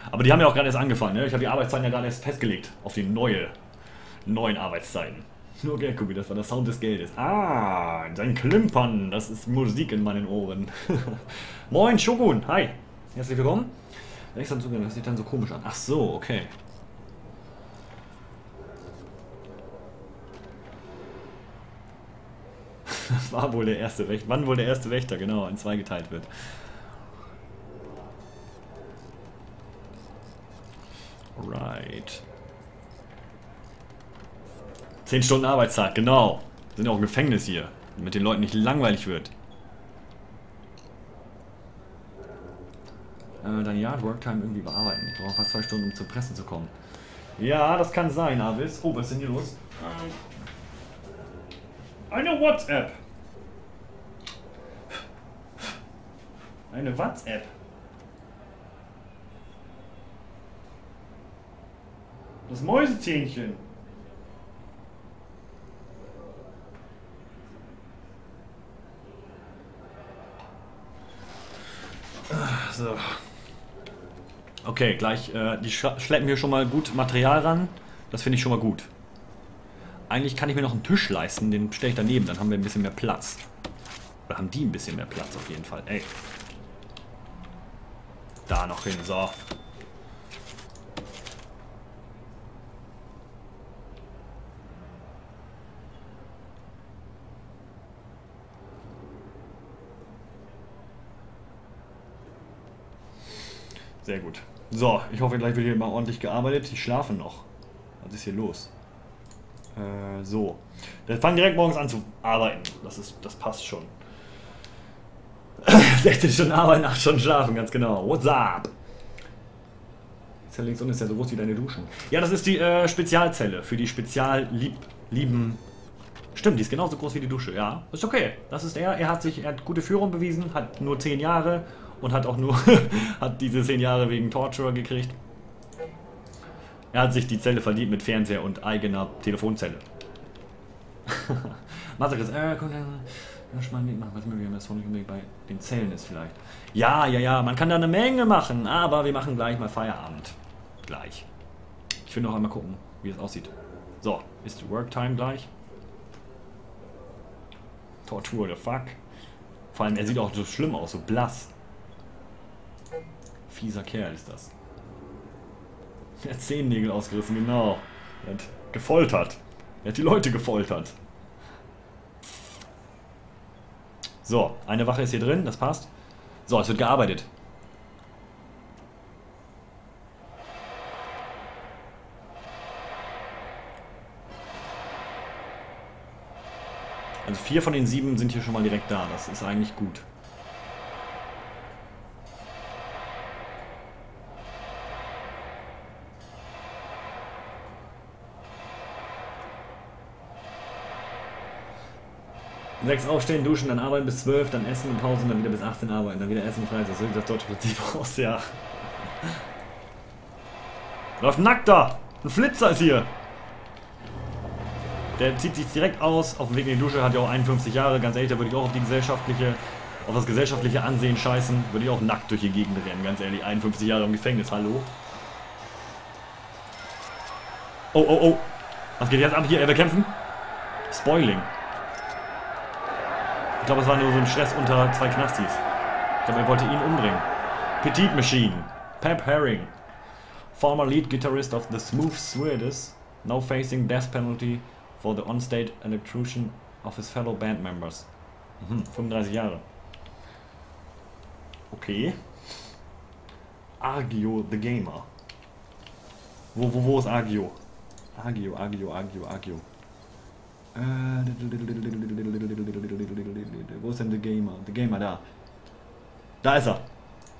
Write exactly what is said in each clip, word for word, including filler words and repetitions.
Aber die haben ja auch gerade erst angefangen, ne? Ich habe die Arbeitszeiten ja gerade erst festgelegt. Auf die neue, neuen Arbeitszeiten. Nur Geldkubi, das war der Sound des Geldes. Ah, sein Klimpern, das ist Musik in meinen Ohren. Moin, Shogun, hi. Herzlich willkommen. Das sieht dann so komisch an. Ach so, okay. Das war wohl der erste Wächter. Wann wohl der erste Wächter, genau, in zwei geteilt wird. Right. Zehn Stunden Arbeitstag, genau. Sind ja auch im Gefängnis hier, damit den Leuten nicht langweilig wird. Äh, dein Yard Worktime irgendwie bearbeiten. Ich brauche fast zwei Stunden, um zur Presse zu kommen. Ja, das kann sein, Avis. Oh, was ist denn hier los? Eine WhatsApp. Eine WhatsApp. Das Mäusezähnchen. So. Okay, gleich, äh, die schleppen hier schon mal gut Material ran. Das finde ich schon mal gut. Eigentlich kann ich mir noch einen Tisch leisten, den stelle ich daneben, dann haben wir ein bisschen mehr Platz. Oder haben die ein bisschen mehr Platz auf jeden Fall. Ey. Da noch hin, so. Sehr gut. So, ich hoffe, gleich wird hier mal ordentlich gearbeitet. Die schlafen noch. Was ist hier los? Äh, so. Wir fangen direkt morgens an zu arbeiten. Das ist, das passt schon. sechzehn Stunden arbeiten, acht Stunden schlafen, ganz genau. What's up? Die Zelle links unten ist ja so groß wie deine Duschen. Ja, das ist die äh, Spezialzelle für die Speziallieben. Stimmt, die ist genauso groß wie die Dusche, ja. Ist okay. Das ist er. Er hat sich, er hat gute Führung bewiesen, hat nur zehn Jahre und hat auch nur hat diese zehn Jahre wegen Torture gekriegt. Er hat sich die Zelle verdient mit Fernseher und eigener Telefonzelle. Masakas, äh, komm, lass mal mitmachen, was möglich das nicht bei den Zellen ist vielleicht. Ja, ja, ja, man kann da eine Menge machen, aber wir machen gleich mal Feierabend. Gleich. Ich will noch einmal gucken, wie es aussieht. So, ist Worktime gleich. Tortur, the fuck. Vor allem, er sieht auch so schlimm aus, so blass. Fieser Kerl ist das. Er hat Zehennägel ausgerissen, genau. Er hat gefoltert. Er hat die Leute gefoltert. So, eine Wache ist hier drin, das passt. So, es wird gearbeitet. Also vier von den sieben sind hier schon mal direkt da, das ist eigentlich gut. sechs aufstehen, duschen, dann arbeiten bis zwölf, dann essen und Pause, dann wieder bis achtzehn arbeiten, dann wieder essen und Freizeit. So sieht das deutsche Prinzip aus, ja. Läuft nackt da! Ein Flitzer ist hier! Der zieht sich direkt aus, auf dem Weg in die Dusche, hat ja auch einundfünfzig Jahre, ganz ehrlich, da würde ich auch auf die gesellschaftliche, auf das gesellschaftliche Ansehen scheißen, würde ich auch nackt durch die Gegend rennen, ganz ehrlich, einundfünfzig Jahre im Gefängnis, hallo? Oh, oh, oh! Was geht jetzt ab hier? Er will kämpfen? Spoiling. Ich glaube, es war nur so ein Stress unter zwei Knastis. Ich glaube, er wollte ihn umbringen. Petite Machine. Pep Herring. Former lead guitarist of the Smooth Sweeters. Now facing death penalty for the on-stage electrocution of his fellow band members. Mhm, fünfunddreißig Jahre. Okay. Agio the Gamer. Wo, wo, wo ist Agio? Agio, Agio, Agio, Agio. Wo ist denn der Gamer? Der Gamer, da. Da ist er.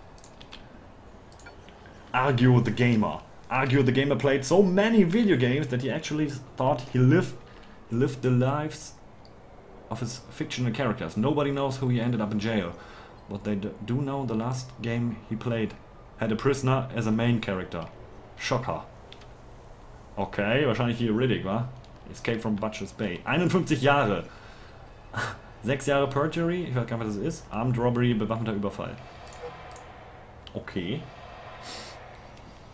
Agio the Gamer. Agio the Gamer played so many video games that he actually thought he lived, he lived the lives of his fictional characters. Nobody knows who he ended up in jail. But they do know the last game he played had a prisoner as a main character. Shocker. Okay, wahrscheinlich hier Riddick, wa? Escape from Butcher's Bay. einundfünfzig Jahre. sechs Jahre Perjury. Ich weiß gar nicht, was das ist. Armed Robbery, bewaffneter Überfall. Okay.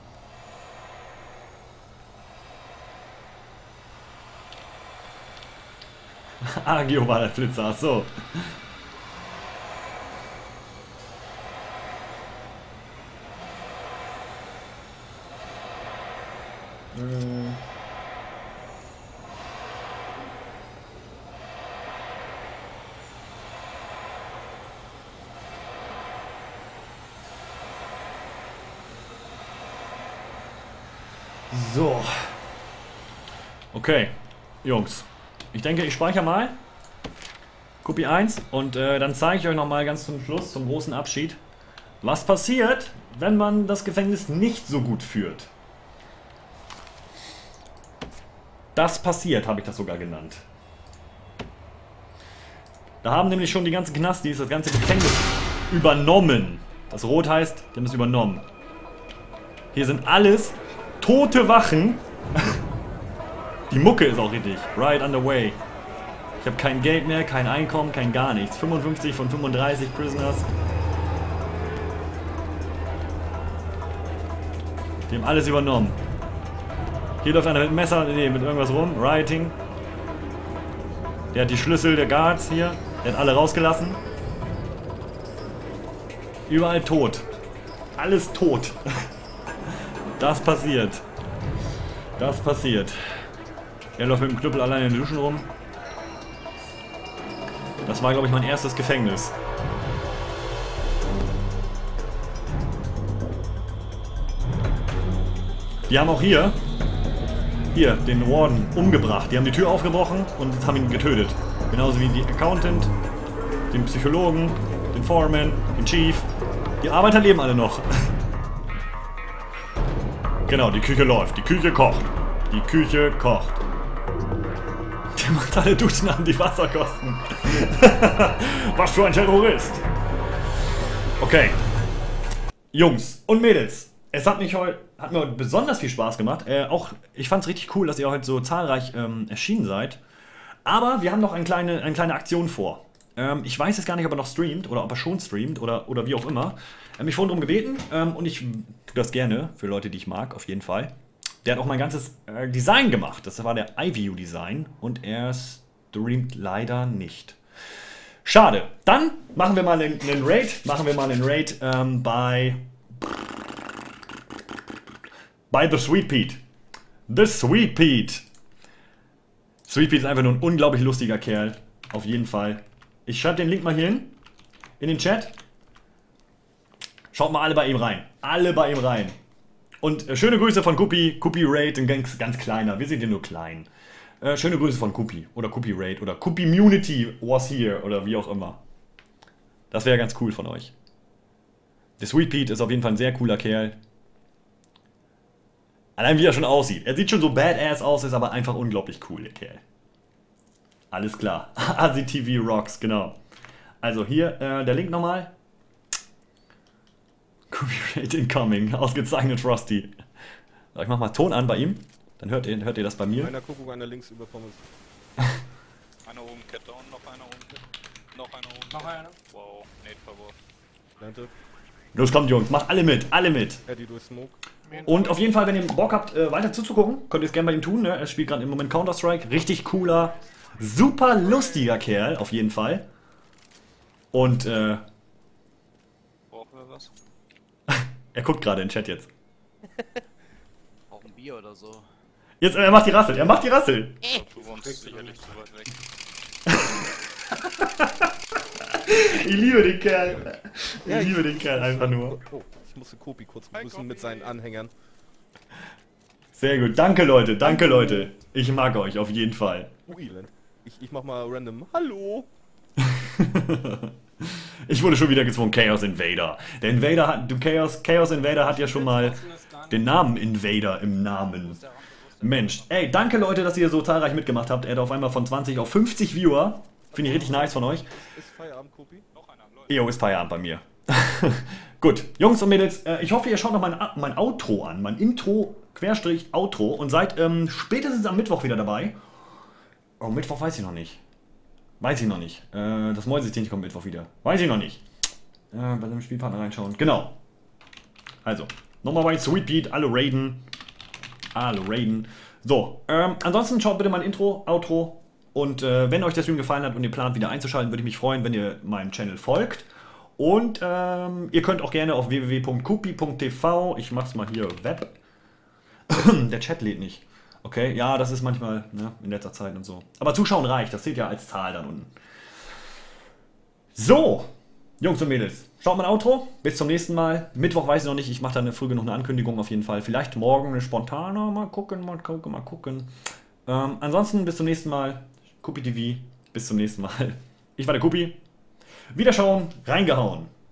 Agio war der Flitzer, ach so. Hm. So. Okay, Jungs. Ich denke, ich speichere mal. Kopie eins und äh, dann zeige ich euch nochmal ganz zum Schluss, zum großen Abschied, was passiert, wenn man das Gefängnis nicht so gut führt. Das passiert, habe ich das sogar genannt. Da haben nämlich schon die ganzen Knastis das ganze Gefängnis übernommen. Das Rot heißt, die haben es übernommen. Hier sind alles tote Wachen. Die Mucke ist auch richtig. Right underway. Ich habe kein Geld mehr, kein Einkommen, kein gar nichts. fünfundfünfzig von fünfunddreißig Prisoners. Die haben alles übernommen. Hier läuft einer mit einem Messer, nee, mit irgendwas rum. Rioting. Der hat die Schlüssel der Guards hier. Der hat alle rausgelassen. Überall tot. Alles tot. Das passiert. Das passiert. Er läuft mit dem Knüppel alleine in den Duschen rum. Das war, glaube ich, mein erstes Gefängnis. Die haben auch hier, hier, den Warden umgebracht. Die haben die Tür aufgebrochen und haben ihn getötet. Genauso wie die Accountant, den Psychologen, den Foreman, den Chief. Die Arbeiter leben alle noch. Genau, die Küche läuft. Die Küche kocht. Die Küche kocht. Der macht alle Duschen an, die Wasserkosten. Was für ein Terrorist. Okay. Jungs und Mädels. Es hat, mich heute, hat mir heute besonders viel Spaß gemacht. Äh, auch, ich fand es richtig cool, dass ihr heute so zahlreich ähm, erschienen seid. Aber wir haben noch eine kleine, eine kleine Aktion vor. Ähm, ich weiß jetzt gar nicht, ob er noch streamt oder ob er schon streamt oder, oder wie auch immer. Ähm, ich wurde darum gebeten ähm, und ich tue das gerne für Leute, die ich mag, auf jeden Fall. Der hat auch mein ganzes äh, Design gemacht. Das war der iView-Design und er streamt leider nicht. Schade. Dann machen wir mal einen, einen Raid. Machen wir mal einen Raid ähm, bei bei The Sweet Pete. The Sweet Pete. Sweet Pete ist einfach nur ein unglaublich lustiger Kerl. Auf jeden Fall. Ich schreibe den Link mal hier hin. In den Chat. Schaut mal alle bei ihm rein. Alle bei ihm rein. Und äh, schöne Grüße von Kupi. Kupi Raid, ein ganz, ganz kleiner. Wir sind ja nur klein. Äh, schöne Grüße von Kupi. Oder Kupi Raid. Oder Kupi-Munity was here. Oder wie auch immer. Das wäre ganz cool von euch. Der Sweet Pete ist auf jeden Fall ein sehr cooler Kerl. Allein wie er schon aussieht. Er sieht schon so badass aus, ist aber einfach unglaublich cool, der Kerl. Alles klar. Asi T V rocks, genau. Also hier äh, der Link nochmal. Copyright incoming. Ausgezeichnet Frosty. So, ich mach mal Ton an bei ihm. Dann hört ihr, hört ihr das bei mir. Einer Kuckuck, einer links über Pommes. Einer oben Kette und noch einer oben Kette. Noch einer oben Kette. Noch einer. Wow, Nate verworfen. Danke. Los kommt Jungs, macht alle mit, alle mit. Eddie durch Smoke. Und auf jeden Fall, wenn ihr Bock habt, äh, weiter zuzugucken, könnt ihr es gerne bei ihm tun. Ne? Er spielt gerade im Moment Counter-Strike. Richtig cooler, super lustiger Kerl, auf jeden Fall. Und, äh... Brauchen wir was? er guckt gerade in den Chat jetzt. Auch ein Bier oder so. Jetzt, äh, er macht die Rassel, er macht die Rassel. Ich glaub, du wohnst sicherlich zu weit weg. Ich liebe den Kerl. Ich Ja, liebe den Kerl einfach nur. Oh, ich musste Kopi kurz begrüßen mit seinen Anhängern. Sehr gut, danke Leute, danke Leute. Ich mag euch auf jeden Fall. Oh, Elend. Ich, ich mach mal random. Hallo! Ich wurde schon wieder gezwungen, Chaos Invader. Der Invader hat, du Chaos, Chaos Invader hat ja schon mal den Namen Invader im Namen. Mensch, ey, danke Leute, dass ihr so zahlreich mitgemacht habt. Er hat auf einmal von zwanzig auf fünfzig Viewer. Finde ich richtig nice von euch. Ist Feierabend, Kopi? Noch einer, Leute. Jo, ist Feierabend bei mir. Gut, Jungs und Mädels, äh, ich hoffe, ihr schaut noch mein, mein Outro an. Mein Intro, Querstrich, Outro. Und seid ähm, spätestens am Mittwoch wieder dabei. Oh, Mittwoch weiß ich noch nicht. Weiß ich noch nicht. Äh, das Mäusezähnchen kommt Mittwoch wieder. Weiß ich noch nicht. Äh, bei dem Spielpartner reinschauen. Genau. Also, nochmal bei Sweet Pete, alle raiden. Alle raiden. So, ähm, ansonsten schaut bitte mein Intro, Outro Und äh, wenn euch der Stream gefallen hat und ihr plant wieder einzuschalten, würde ich mich freuen, wenn ihr meinem Channel folgt. Und ähm, ihr könnt auch gerne auf w w w punkt kupi punkt t v, ich mach's mal hier Web. Der Chat lädt nicht. Okay, ja, das ist manchmal ne, in letzter Zeit und so. Aber Zuschauen reicht, das zählt ja als Zahl dann unten. So, Jungs und Mädels, schaut mein Outro. Bis zum nächsten Mal. Mittwoch weiß ich noch nicht, ich mache da eine früh genug eine Ankündigung auf jeden Fall. Vielleicht morgen eine spontane, mal gucken, mal gucken, mal gucken. Ähm, ansonsten bis zum nächsten Mal. Kupi T V, bis zum nächsten Mal. Ich war der Kupi. Wiederschauen, reingehauen.